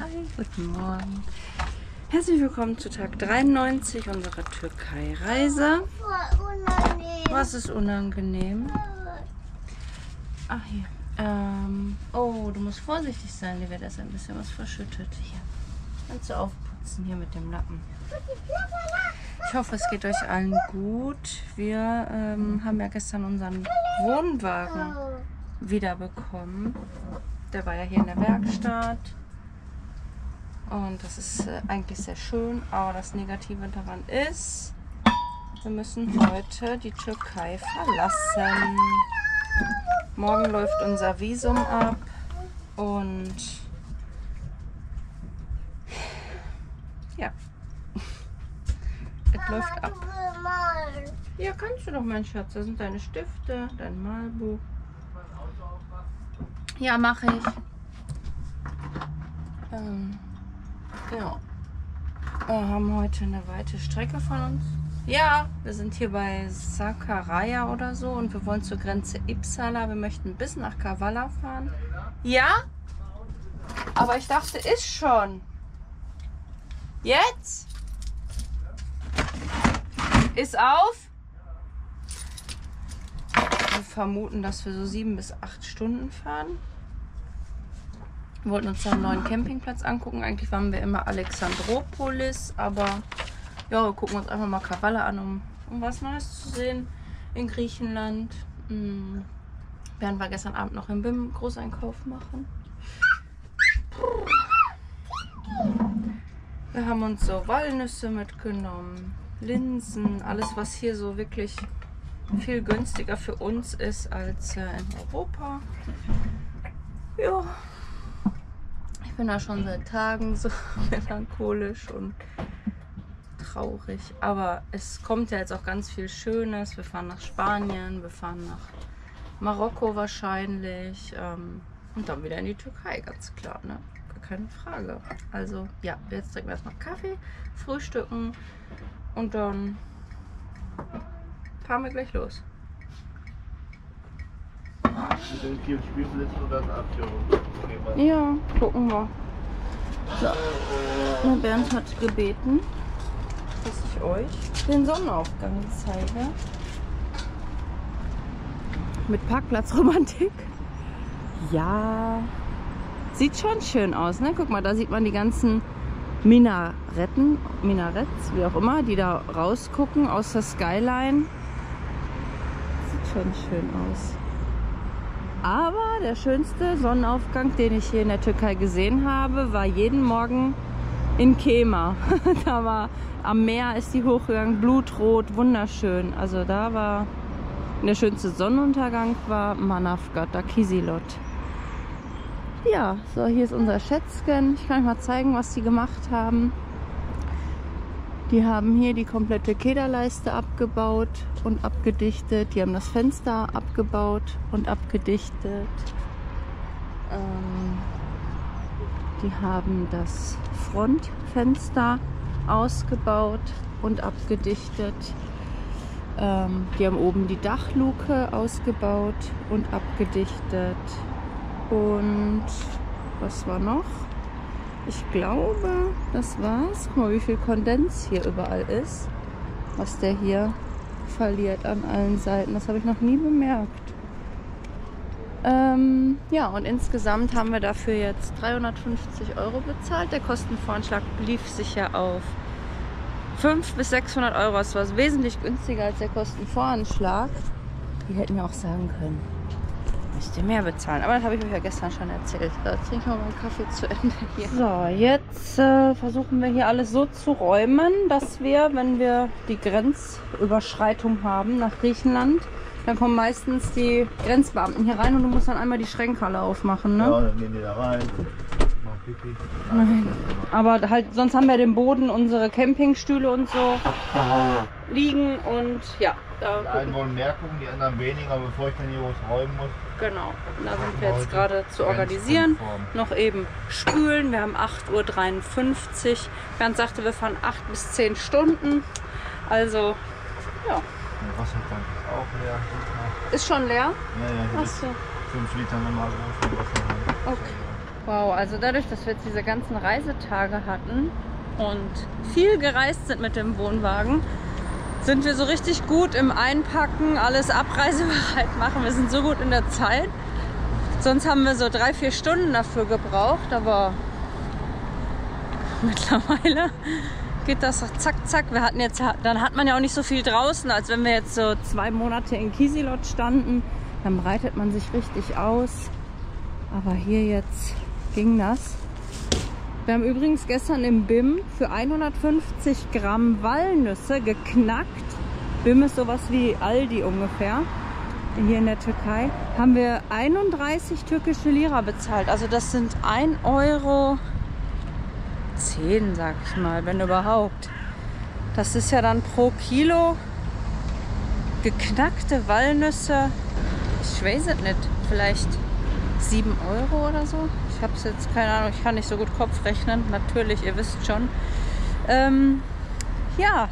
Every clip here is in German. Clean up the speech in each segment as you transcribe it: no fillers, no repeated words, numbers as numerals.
Hi, guten Morgen. Herzlich willkommen zu Tag 93 unserer Türkei-Reise. Was ist unangenehm? Ach, hier. Oh, du musst vorsichtig sein, dir wird erst ein bisschen was verschüttet. Hier. Kannst du aufputzen hier mit dem Lappen. Ich hoffe, es geht euch allen gut. Wir haben ja gestern unseren Wohnwagen wiederbekommen. Der war ja hier in der Werkstatt. Und das ist eigentlich sehr schön. Aber das Negative daran ist, wir müssen heute die Türkei verlassen. Morgen läuft unser Visum ab. Und ja, es läuft ab. Ja, kannst du doch, mein Schatz. Da sind deine Stifte, dein Malbuch. Ja, mache ich. Ja. Wir haben heute eine weite Strecke von uns. Ja, wir sind hier bei Sakarya oder so und wir wollen zur Grenze Uppsala. Wir möchten bis nach Kavala fahren. Ja? Aber ich dachte, ist schon. Jetzt? Ist auf? Wir vermuten, dass wir so 7 bis 8 Stunden fahren. Wir wollten uns dann einen neuen Campingplatz angucken. Eigentlich waren wir immer Alexandroupolis, aber ja, wir gucken uns einfach mal Kavala an, um was Neues zu sehen in Griechenland. Werden wir gestern Abend noch im BIM Großeinkauf machen. Wir haben uns so Walnüsse mitgenommen, Linsen, alles was hier so wirklich viel günstiger für uns ist als in Europa. Ja, ich bin da schon seit Tagen so melancholisch und traurig, aber es kommt ja jetzt auch ganz viel Schönes. Wir fahren nach Spanien, wir fahren nach Marokko wahrscheinlich und dann wieder in die Türkei, ganz klar, ne? Gar keine Frage. Also ja, jetzt trinken wir erstmal Kaffee, frühstücken und dann fahren wir gleich los. Ja, gucken wir. So. Der Bernd hat gebeten, dass ich euch den Sonnenaufgang zeige. Mit Parkplatzromantik. Ja, sieht schon schön aus, ne? Guck mal, da sieht man die ganzen Minarets, wie auch immer, die da rausgucken aus der Skyline. Sieht schon schön aus. Aber der schönste Sonnenaufgang, den ich hier in der Türkei gesehen habe, war jeden Morgen in Kemer. Da war am Meer, ist die hochgegangen, blutrot, wunderschön. Also da war der schönste Sonnenuntergang war Manavgat, Kisilot. Ja, so hier ist unser Schätzchen. Ich kann euch mal zeigen, was die gemacht haben. Die haben hier die komplette Kederleiste abgebaut und abgedichtet. Die haben das Fenster abgebaut und abgedichtet. Die haben das Frontfenster ausgebaut und abgedichtet. Die haben oben die Dachluke ausgebaut und abgedichtet. Und was war noch? Ich glaube, das war's. Guck mal, wie viel Kondens hier überall ist. Was der hier verliert an allen Seiten. Das habe ich noch nie bemerkt. Ja, und insgesamt haben wir dafür jetzt 350 € bezahlt. Der Kostenvoranschlag lief sich ja auf 500 bis 600 €. Das war wesentlich günstiger als der Kostenvoranschlag. Die hätten ja auch sagen können, müsst ihr mehr bezahlen. Aber das habe ich euch ja gestern schon erzählt. Da trinken wir mal einen Kaffee zu Ende hier. So, jetzt versuchen wir hier alles so zu räumen, dass wir, wenn wir die Grenzüberschreitung haben nach Griechenland, dann kommen meistens die Grenzbeamten hier rein und du musst dann einmal die Schränke alle aufmachen, ne? Ja, dann gehen die da rein. Nein. Aber halt, sonst haben wir den Boden, unsere Campingstühle und so liegen und ja. Die einen wollen mehr gucken, die anderen weniger, bevor ich dann hier was räumen muss. Genau, da sind wir jetzt gerade zu organisieren. Noch eben spülen. Wir haben 8:53 Uhr. Bernd sagte, wir fahren 8 bis 10 Stunden. Also, ja. Der Wassertank ist auch leer. Ist schon leer? Ja, ja, hier ist 5 Liter normal Wasser. Okay. Wow, also dadurch, dass wir jetzt diese ganzen Reisetage hatten und viel gereist sind mit dem Wohnwagen, sind wir so richtig gut im Einpacken, alles abreisebereit machen. Wir sind so gut in der Zeit. Sonst haben wir so 3-4 Stunden dafür gebraucht, aber mittlerweile geht das doch zack, zack. Wir hatten jetzt, dann hat man ja auch nicht so viel draußen, als wenn wir jetzt so 2 Monate in Kieselot standen. Dann breitet man sich richtig aus. Aber hier jetzt ging das. Wir haben übrigens gestern im BIM für 150 Gramm Walnüsse geknackt. BIM ist sowas wie Aldi ungefähr. Hier in der Türkei haben wir 31 türkische Lira bezahlt. Also das sind 1,10 Euro, sag ich mal, wenn überhaupt. Das ist ja dann pro Kilo geknackte Walnüsse. Ich weiß es nicht, vielleicht 7 Euro oder so. Ich habe es jetzt, keine Ahnung, ich kann nicht so gut Kopf rechnen. Natürlich, ihr wisst schon. Ja,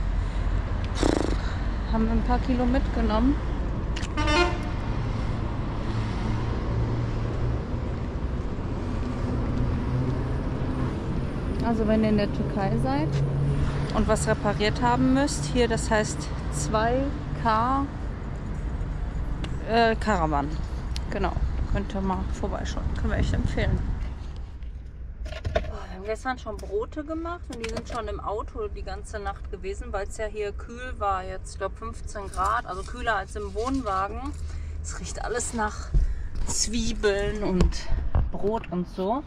haben wir ein paar Kilo mitgenommen. Also wenn ihr in der Türkei seid und was repariert haben müsst, hier, das heißt 2K Caravan. Genau, könnt ihr mal vorbeischauen. Können wir echt empfehlen. Wir haben gestern schon Brote gemacht und die sind schon im Auto die ganze Nacht gewesen, weil es ja hier kühl war. Jetzt, ich glaube 15 Grad, also kühler als im Wohnwagen. Es riecht alles nach Zwiebeln und Brot und so.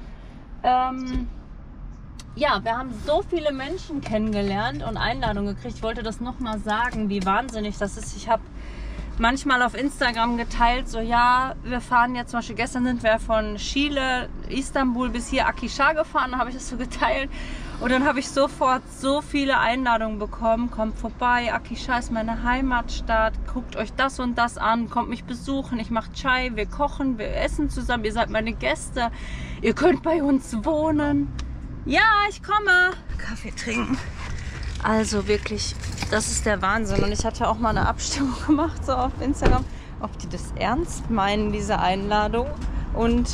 Ja, wir haben so viele Menschen kennengelernt und Einladungen gekriegt. Ich wollte das nochmal sagen, wie wahnsinnig das ist. Ich habe manchmal auf Instagram geteilt, so ja, wir fahren jetzt, zum Beispiel gestern sind wir von Chile, Istanbul bis hier Akhisar gefahren, da habe ich das so geteilt und dann habe ich sofort so viele Einladungen bekommen, kommt vorbei, Akhisar ist meine Heimatstadt, guckt euch das und das an, kommt mich besuchen, ich mache Chai, wir kochen, wir essen zusammen, ihr seid meine Gäste, ihr könnt bei uns wohnen. Ja, ich komme. Kaffee trinken. Also wirklich, das ist der Wahnsinn. Und ich hatte auch mal eine Abstimmung gemacht so auf Instagram, ob die das ernst meinen, diese Einladung. Und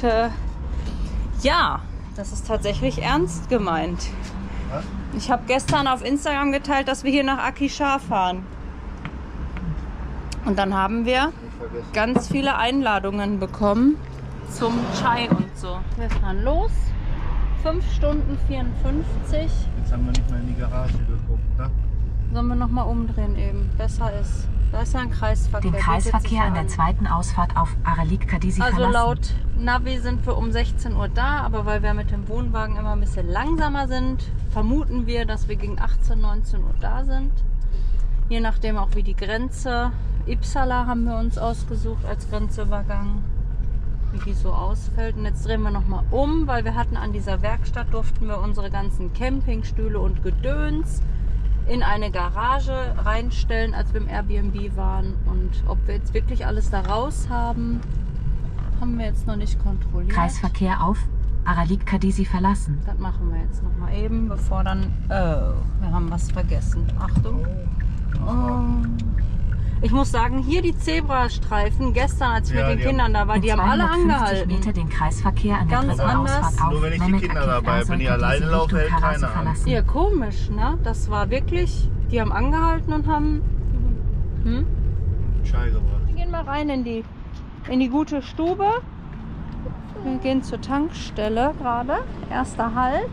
ja, das ist tatsächlich ernst gemeint. Was? Ich habe gestern auf Instagram geteilt, dass wir hier nach Akhisar fahren. Und dann haben wir ganz viele Einladungen bekommen zum Chai und so. Wir fahren los. 5 Stunden 54. Jetzt haben wir nicht mal in die Garage geguckt, ne? Sollen wir nochmal umdrehen eben? Besser ist. Da ist ja ein Kreisverkehr. Den Kreisverkehr an der zweiten Ausfahrt auf Aralik Kadisi verlassen. Also laut Navi sind wir um 16 Uhr da, aber weil wir mit dem Wohnwagen immer ein bisschen langsamer sind, vermuten wir, dass wir gegen 18, 19 Uhr da sind. Je nachdem auch wie die Grenze. Uppsala haben wir uns ausgesucht als Grenzübergang, wie die so ausfällt. Und jetzt drehen wir nochmal um, weil wir hatten an dieser Werkstatt, durften wir unsere ganzen Campingstühle und Gedöns in eine Garage reinstellen, als wir im Airbnb waren. Und ob wir jetzt wirklich alles da raus haben, haben wir jetzt noch nicht kontrolliert. Kreisverkehr auf Aralik Kadisi verlassen. Das machen wir jetzt nochmal eben, bevor dann... Oh, wir haben was vergessen. Achtung. Oh. Ich muss sagen, hier die Zebrastreifen, gestern als ich mit den Kindern da war, die haben alle angehalten. Meter den Kreisverkehr an der Ganz dritten anders. Ausfahrt auf Nur wenn ich die Kinder dabei bin, die alleine laufen, hält keiner an. Ja, komisch, ne? Das war wirklich, die haben angehalten und haben... Chai gebracht. Wir gehen mal rein in die gute Stube. Wir gehen zur Tankstelle gerade. Erster Halt.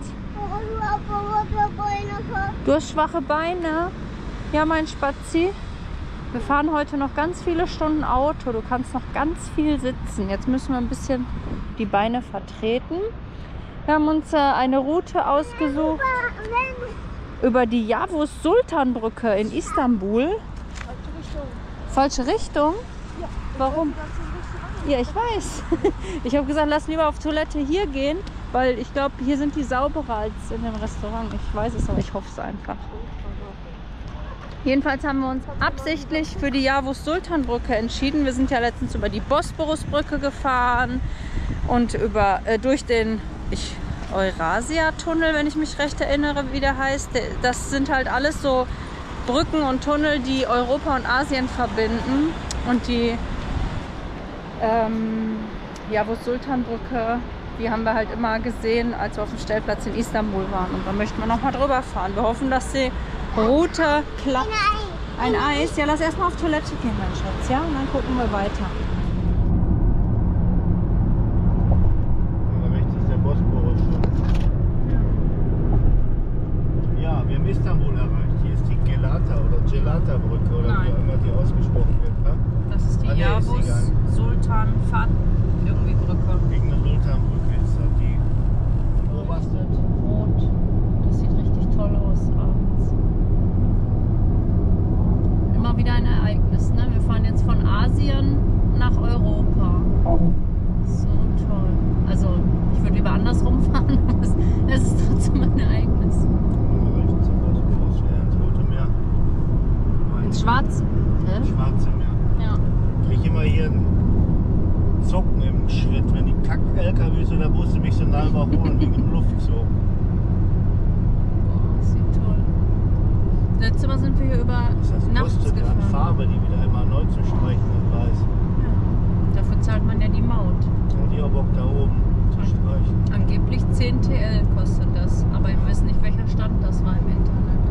Du hast schwache Beine. Ja, mein Spazi. Wir fahren heute noch ganz viele Stunden Auto. Du kannst noch ganz viel sitzen. Jetzt müssen wir ein bisschen die Beine vertreten. Wir haben uns eine Route ausgesucht über die Yavuz-Sultan-Brücke in Istanbul. Falsche Richtung? Ja. Warum? Ja, ich weiß. Ich habe gesagt, lass lieber auf Toilette hier gehen, weil ich glaube, hier sind die sauberer als in dem Restaurant. Ich weiß es, aber ich hoffe es einfach. Jedenfalls haben wir uns absichtlich für die Yavuz-Sultan-Brücke entschieden. Wir sind ja letztens über die Bosporus-Brücke gefahren und durch den Eurasia-Tunnel, wenn ich mich recht erinnere, wie der heißt. Das sind halt alles so Brücken und Tunnel, die Europa und Asien verbinden. Und die Yavuz-Sultan-Brücke Die haben wir halt immer gesehen, als wir auf dem Stellplatz in Istanbul waren. Und da möchten wir noch mal drüber fahren. Wir hoffen, dass die Route klappt. Ein Eis? Ja, lass erstmal auf Toilette gehen, mein Schatz. Ja, und dann gucken wir weiter. Da rechts ist der Bosporus schon. Ja, wir haben Istanbul erreicht. Hier ist die Gelata-Brücke oder Nein. wie auch immer die ausgesprochen wird. Ne? Das ist die Ah, nee, ist Yavuz egal. Sultan Fat irgendwie Brücke. Irgendeine Sultanbrücke ist das die oberste. Rot. Das sieht richtig toll aus abends. Immer wieder ein Ereignis, ne? Wir fahren jetzt von Asien nach Europa. So toll. Also, ich würde lieber andersrum fahren, aber es ist trotzdem ein Ereignis. Rechts zum Bosporus, ins Rote Meer. Ins Schwarze. Ins Schwarze Meer. Ja. Ich kriege immer hier einen Zocken im Schritt, wenn die Kack-LKWs oder Busse mich so nah überholen wegen dem Luftzug. Boah, das sieht toll. Letztes Mal sind wir hier über Das nachts kostet an gefahren. Farbe, die wieder immer neu zu streichen in weiß. Ja. Dafür zahlt man ja die Maut. Ja, die Bock da oben zu streichen. Angeblich 10 TL kostet das, aber ich weiß nicht, welcher Stand das war im Internet.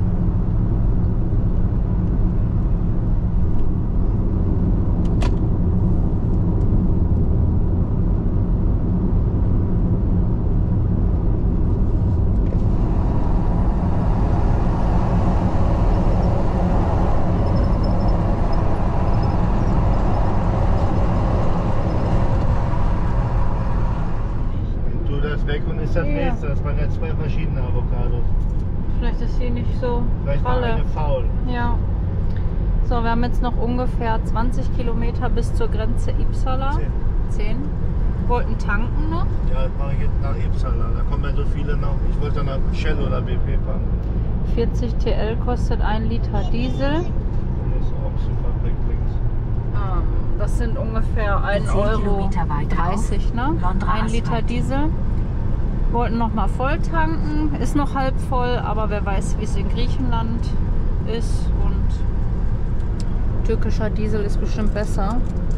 Und tu das weg und ist das Ja. nächste. Das waren ja zwei verschiedene Avocados. Vielleicht ist hier nicht so Vielleicht war pralle. eine faul. Ja. So, wir haben jetzt noch ungefähr 20 Kilometer bis zur Grenze Uppsala. 10. Wollten tanken noch. Ja, das mache ich jetzt nach Uppsala. Da kommen ja so viele noch. Ich wollte dann nach Shell oder BP fahren. 40 TL kostet 1 Liter Diesel. Und das ist auch super links. Das sind ungefähr 1 10 Euro Kilometer weiter 30, ne? Londra 1 Liter Asphalt. Diesel. Wollten noch mal voll tanken. Ist noch halb voll, aber wer weiß, wie es in Griechenland ist. Und türkischer Diesel ist bestimmt besser.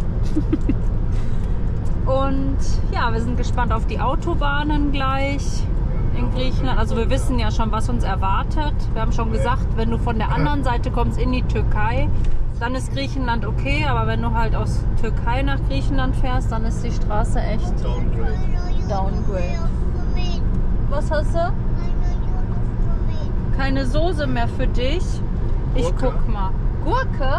Und ja, wir sind gespannt auf die Autobahnen gleich in Griechenland. Also wir wissen ja schon, was uns erwartet. Wir haben schon gesagt, wenn du von der anderen Seite kommst in die Türkei, dann ist Griechenland okay. Aber wenn du halt aus Türkei nach Griechenland fährst, dann ist die Straße echt Downgrade. Downgrade. Was hast du? Keine Soße mehr für dich. Ich Gurke. guck mal. Gurke?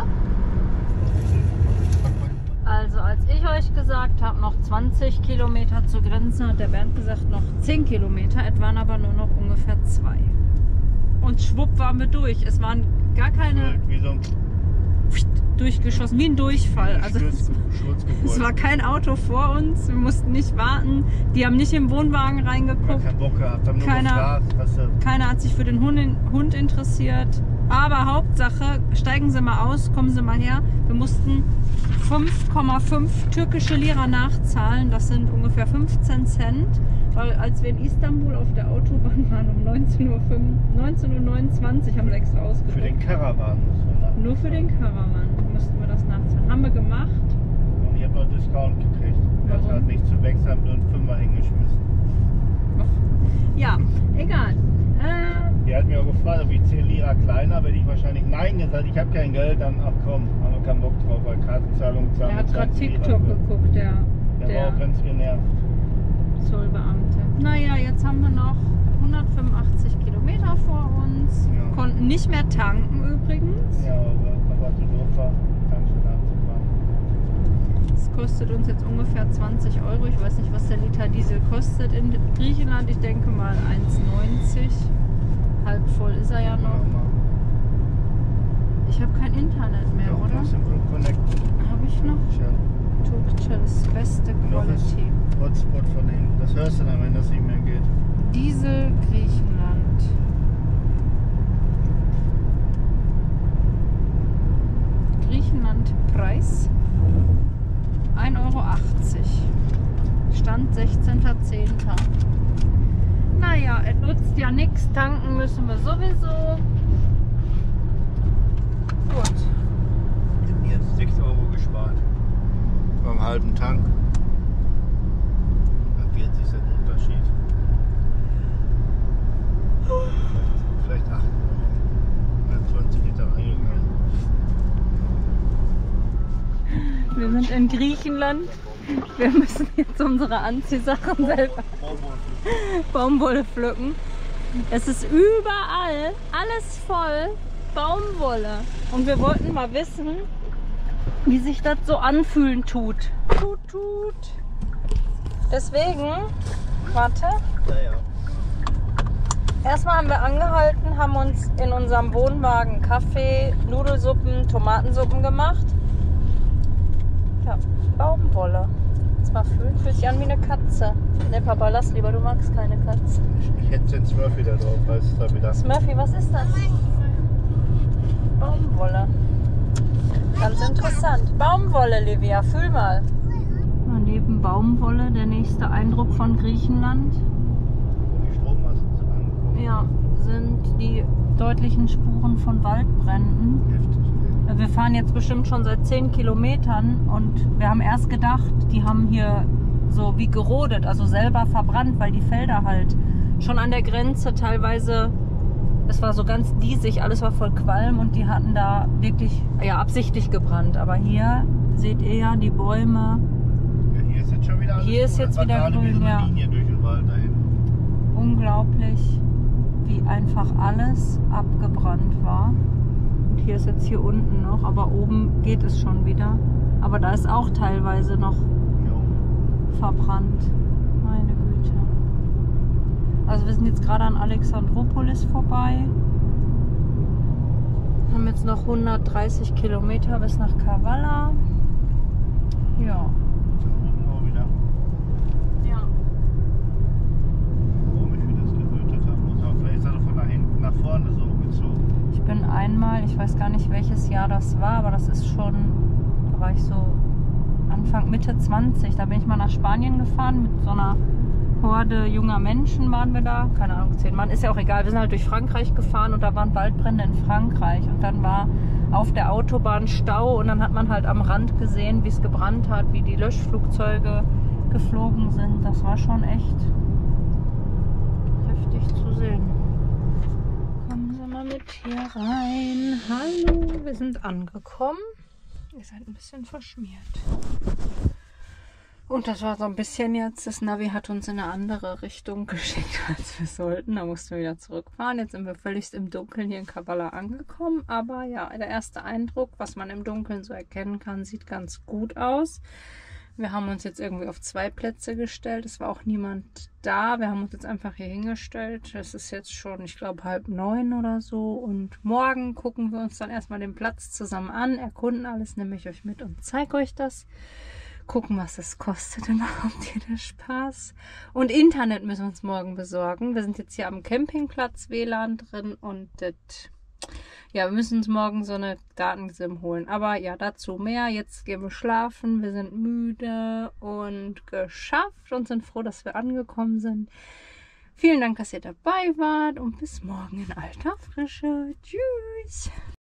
Also als ich euch gesagt habe, noch 20 Kilometer zur Grenze, hat der Bernd gesagt, noch 10 Kilometer. Es waren aber nur noch ungefähr 2. Und schwupp waren wir durch. Es waren gar keine Wie so ein durchgeschossen, wie ein Durchfall. Also es Sturzgebäude. war kein Auto vor uns, wir mussten nicht warten. Die haben nicht im Wohnwagen Ich hab reingeguckt. keinen Bock gehabt, haben nur Keiner- gefragt, was du. Keiner hat sich für den Hund interessiert. Aber Hauptsache, steigen Sie mal aus, kommen Sie mal her. Wir mussten 5,5 türkische Lira nachzahlen. Das sind ungefähr 15 Cent. Weil als wir in Istanbul auf der Autobahn waren um 19:29 Uhr, haben sie extra Für ausgedruckt. den Caravan muss man nach. Nur für den Caravan mussten wir das nachzahlen. Haben wir gemacht. Und ich habe noch Discount gekriegt. Das Warum? hat nicht zu wechseln, nur einen Fünfer hingeschmissen. Ja, egal. Die hat mir auch gefragt, ob ich 10 Lira kleiner, wenn ich wahrscheinlich Nein gesagt, ich habe kein Geld, dann ach komm, haben wir keinen Bock drauf, weil Kartenzahlung zahlen. Er hat wir gerade 20 Lira TikTok für. geguckt, Der war auch ganz genervt. Zollbeamte. Naja, jetzt haben wir noch 185 Kilometer vor uns. Ja. Konnten nicht mehr tanken übrigens. Ja, aber Papa zu doof war, Tankstelle anzufahren. Das kostet uns jetzt ungefähr 20 Euro. Ich weiß nicht, was der Liter Diesel kostet in Griechenland. Ich denke mal 1,90. Halb voll ist er ja noch. Ich habe kein Internet mehr, Ja, oder? das sind Blue Connect. Habe ich noch? Schön. Turkcell's beste Noch ist Quality. Hotspot von denen. Das hörst du dann, wenn das nicht mehr geht. Diesel Griechenland. Griechenland Preis 1,80 Euro. Stand 16.10. Naja, es nutzt ja nichts. Tanken müssen wir sowieso. Gut. Ich habe jetzt 6 Euro gespart. Beim halben Tank. Bei 40 Cent. in Griechenland. Wir müssen jetzt unsere Anziehsachen selber Baumwolle pflücken. Es ist überall alles voll Baumwolle. Und wir wollten mal wissen, wie sich das so anfühlen tut. Tut. Deswegen, warte. Ja. Erstmal haben wir angehalten, haben uns in unserem Wohnwagen Kaffee, Nudelsuppen, Tomatensuppen gemacht. Ja, Baumwolle. Jetzt mal fühlt sich an wie eine Katze. Ne, Papa, lass lieber, du magst keine Katze. Ich hätte den Smurfy da drauf, weißt du, da wieder. Smurfy, was ist das? Baumwolle. Ganz interessant. Baumwolle, Livia, fühl mal. Neben Baumwolle der nächste Eindruck von Griechenland. Die Strommasten sind angekommen. Ja, sind die deutlichen Spuren von Waldbränden. Heftig. Wir fahren jetzt bestimmt schon seit 10 Kilometern und wir haben erst gedacht, die haben hier so wie gerodet, also selber verbrannt, weil die Felder halt schon an der Grenze teilweise, es war so ganz diesig, alles war voll Qualm und die hatten da wirklich, ja, absichtlich gebrannt. Aber hier seht ihr ja die Bäume. Ja, hier ist jetzt schon wieder alles Hier ist grün. jetzt Das war wieder gerade wie grün, so eine ja. Linie durch den Wald dahin. Unglaublich, wie einfach alles abgebrannt war. Und hier ist jetzt hier unten noch, aber oben geht es schon wieder. Aber da ist auch teilweise noch Jo. verbrannt. Meine Güte. Also wir sind jetzt gerade an Alexandroupolis vorbei. Haben jetzt noch 130 Kilometer bis nach Kavala. Ja. Da unten auch wieder. Ja. Komisch, wie das gerötet hat. Muss auch vielleicht ist er von da hinten nach vorne so gezogen. Ich bin einmal, ich weiß gar nicht welches Jahr das war, aber das ist schon, da war ich so Anfang, Mitte 20. Da bin ich mal nach Spanien gefahren mit so einer Horde junger Menschen waren wir da. Keine Ahnung, 10 Mann, ist ja auch egal. Wir sind halt durch Frankreich gefahren und da waren Waldbrände in Frankreich. Und dann war auf der Autobahn Stau und dann hat man halt am Rand gesehen, wie es gebrannt hat, wie die Löschflugzeuge geflogen sind. Das war schon echt heftig zu sehen. Kommen Sie mal mit hier rein. Hallo, wir sind angekommen. Ihr seid ein bisschen verschmiert. Und das war so ein bisschen jetzt, das Navi hat uns in eine andere Richtung geschickt, als wir sollten. Da mussten wir wieder zurückfahren. Jetzt sind wir völlig im Dunkeln hier in Kavala angekommen. Aber ja, der erste Eindruck, was man im Dunkeln so erkennen kann, sieht ganz gut aus. Wir haben uns jetzt irgendwie auf 2 Plätze gestellt. Es war auch niemand da. Wir haben uns jetzt einfach hier hingestellt. Es ist jetzt schon, ich glaube, 8:30 oder so. Und morgen gucken wir uns dann erstmal den Platz zusammen an, erkunden alles, nehme ich euch mit und zeige euch das. Gucken, was es kostet überhaupt hier der Spaß. Und Internet müssen wir uns morgen besorgen. Wir sind jetzt hier am Campingplatz, WLAN drin und ja, wir müssen uns morgen so eine Datensim holen. Aber ja, dazu mehr. Jetzt gehen wir schlafen. Wir sind müde und geschafft und sind froh, dass wir angekommen sind. Vielen Dank, dass ihr dabei wart und bis morgen in alter Frische. Tschüss!